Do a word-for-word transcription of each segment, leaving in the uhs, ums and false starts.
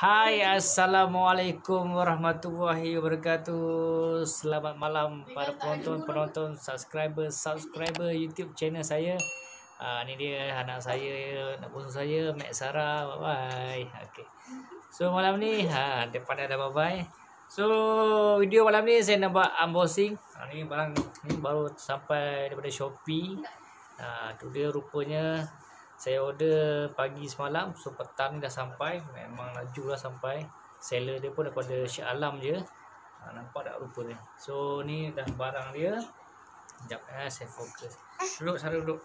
Hai, assalamualaikum warahmatullahi wabarakatuh. Selamat malam para penonton-penonton, subscriber subscriber YouTube channel saya. Ah, ni dia anak saya, anak bungsu saya, Mek Sarah. Bye bye. Okey. So malam ni, ha depan ada bye bye. So video malam ni saya nak buat unboxing. Ha, ni barang ni baru sampai daripada Shopee. Ha, tu dia rupanya. Saya order pagi semalam, so petang dah sampai. Memang laju lah sampai. Seller dia pun daripada Shah Alam je. Ha, nampak tak rupanya. So ni dah barang dia. Sekejap eh, saya fokus. Duduk, Sarah duduk.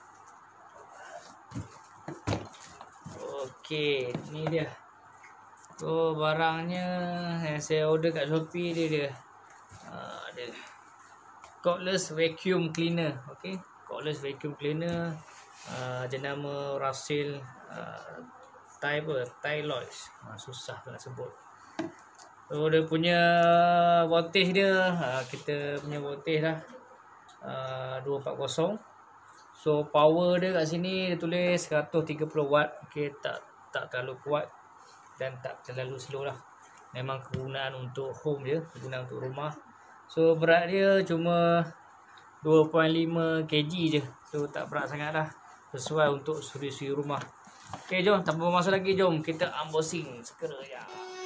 Okey, ni dia. So barangnya yang saya order kat Shopee dia dia. Ha, dia. Cordless vacuum cleaner. Okey, cordless vacuum cleaner. Uh, jenama Rasil uh, Tyber Tylois, uh, susah nak sebut. So dia punya voltage dia, uh, kita punya voltage dah uh, dua ratus empat puluh. So power dia kat sini dia tulis seratus tiga puluh watt. Okey, tak tak terlalu kuat dan tak terlalu slow lah. Memang kegunaan untuk home je, kegunaan untuk rumah. So berat dia cuma dua perpuluhan lima kilogram je. So tak berat sangat lah, sesuai untuk suri-suri rumah. Okey, jom tanpa masa lagi, jom kita unboxing segera ya.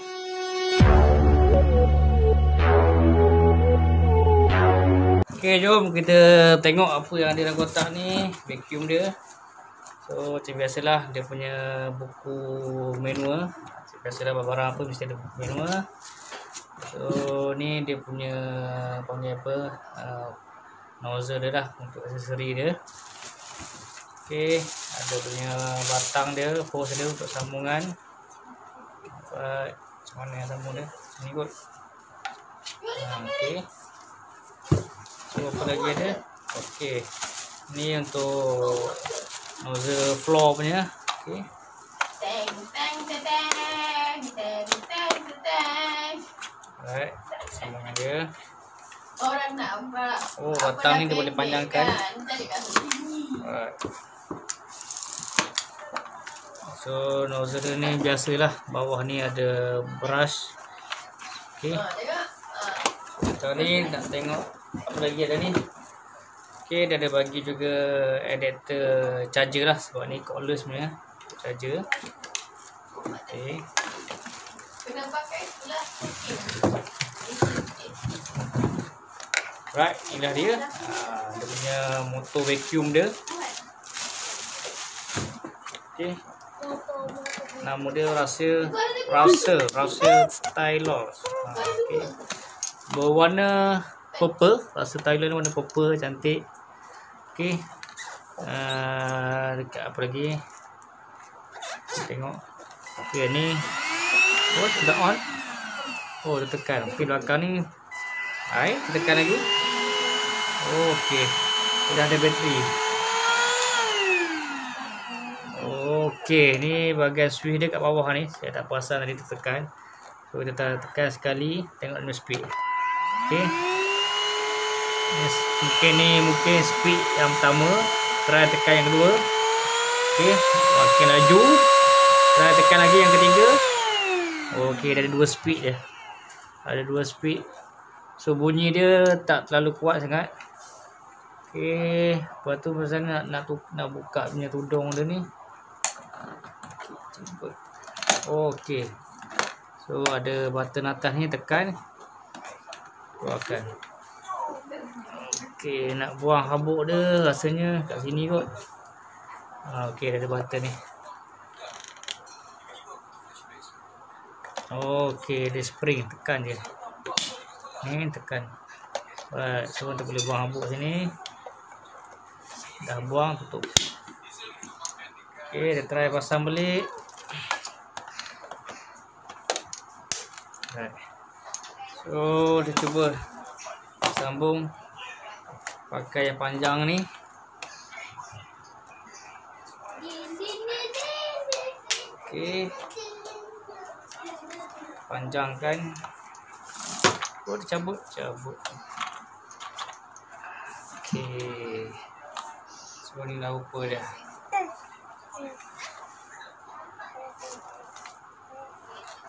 Okey, jom kita tengok apa yang ada dalam kotak ni. Vacuum dia. So macam biasalah dia punya buku manual. Macam biasalah barang apa mesti ada buku manual. So ni dia punya panggil apa, uh, nozzle dia dah untuk aksesori dia. Okey, ada punya batang dia, hose dia untuk sambungan. Apa, macam mana yang sambung dia? Sini kot. Ha, okey. So apa lagi ada? Okey. Ni untuk nozzle floor punya. Okey. Teng teng teng teng teng teng. Alright, sambungan dia. Orang nak apa? Oh, batang ni dia boleh panjangkan. Alright. So nozzle dia ni biasalah, bawah ni ada brush. Okey. Sekarang ni nak tengok apa lagi ada ni. Okey, dia ada bagi juga adapter charger lah, sebab ni cordless punya charger. Okey. Kena pakai pula. Right, inilah dia. Ha, dia punya motor vacuum dia. Okey. Nama dia Rasil Rasil Rasil Tylos. Ha, okey. Berwarna purple. Rasil Tylos ni warna purple, cantik. Okey. Uh, dekat apa lagi? Kita tengok. Okey, ni. Oh, dah on. Oh, dia tekan. Okey, belakang ni. Hai, tekan lagi. Oh, okey. Dah ada bateri. Okey, ni bahagian switch dia kat bawah ni. Saya tak perasan tadi tertekan. So kita tekan sekali, tengok dia speed. Okey. Mungkin ni mungkin speed yang pertama. Try tekan yang kedua. Okey, makin laju. Try tekan lagi yang ketiga. Okey, ada dua speed dia. Ada dua speed. So bunyi dia tak terlalu kuat sangat. Okey, lepas tu pasal nak nak, nak buka punya tudung dia ni. Okey. So ada button atas ni, tekan. Keluarkan. Okey, nak buang habuk dia rasanya kat sini kot. Ha, okey, ada button ni. Okey, dia spring, tekan je. Ni tekan. Alright, so kita boleh buang habuk sini. Dah buang, tutup. Okey, dia try pasang balik. Alright. So dia cuba sambung pakai yang panjang ni. Okey. Panjangkan. Oh, dia cabut, cabut. Okey. So ni dah rupa dia.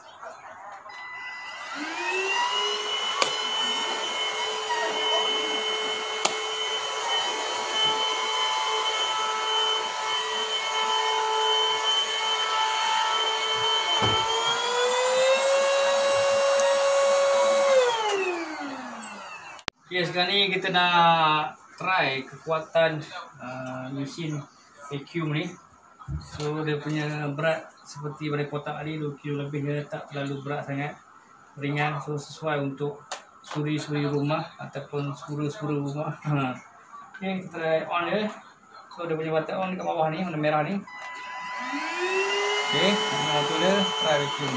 Okay, sekarang ni kita nak try kekuatan uh, mesin vacuum ni. So dia punya berat seperti pada kotak tadi dua kilo lebih, dia tak terlalu berat sangat, ringan. So sesuai untuk suri-suri rumah ataupun spuru-spuru rumah. Okay, kita try on dia. So dia punya button on dekat bawah ni, warna merah ni. Okay, nah, tu dia try vacuum.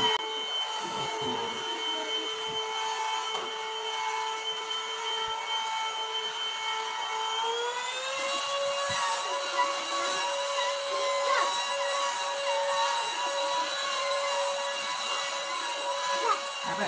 Apa?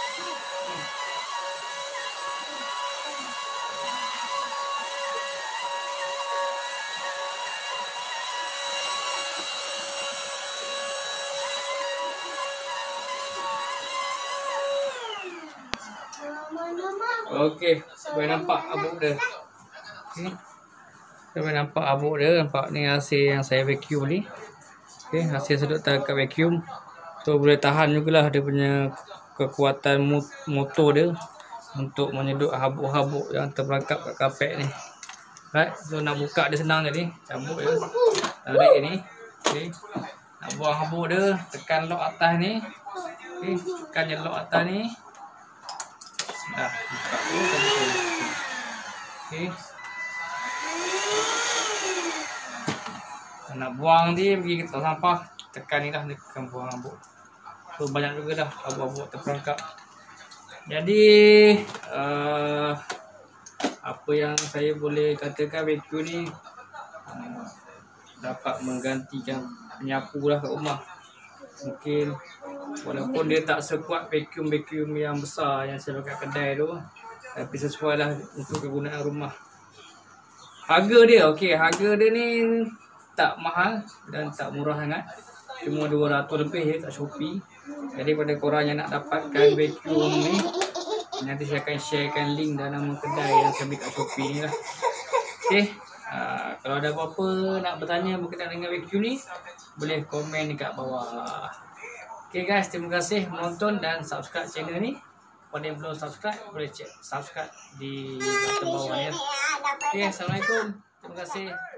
Okey, boleh nampak abuk dia. Okey. Kita boleh nampak abuk dia, nampak ni hasil yang saya vacuum ni. Okey, hasil sedut dekat vacuum. So boleh tahan jugalah dia punya kekuatan motor dia untuk menyedut habuk-habuk yang terperangkap kat kapet ni. Right, so nak buka dia senang jadi, cabut je, tarik ni. Okey. Nak buang habuk dia, tekan lock atas ni. Okey, tekan je lock atas ni. Dah, buka tu, cabut. Okey. Nak buang dia pergi ke tong sampah, tekan ni dah, tekan buang habuk. So banyak juga dah habuk-habuk terperangkap. Jadi uh, apa yang saya boleh katakan, vacuum ni uh, dapat menggantikan penyapu lah kat rumah. Mungkin walaupun dia tak sekuat vacuum-vacuum yang besar yang saya pakai kedai tu, tapi sesuai lah untuk kegunaan rumah. Harga dia, okey, harga dia ni tak mahal dan tak murah sangat. Cuma dua ratus lebih je kat Shopee. Jadi pada korang yang nak dapatkan vacuum ni, nanti saya akan sharekan link dalam kedai yang saya beli kat Shopee ni lah. Okay, uh, kalau ada apa-apa nak bertanya berkaitan dengan vacuum ni, boleh komen dekat bawah. Okay guys, terima kasih menonton dan subscribe channel ni. Pada yang belum subscribe, boleh check subscribe di bawah ni. Okay, Assalamualaikum. Terima kasih.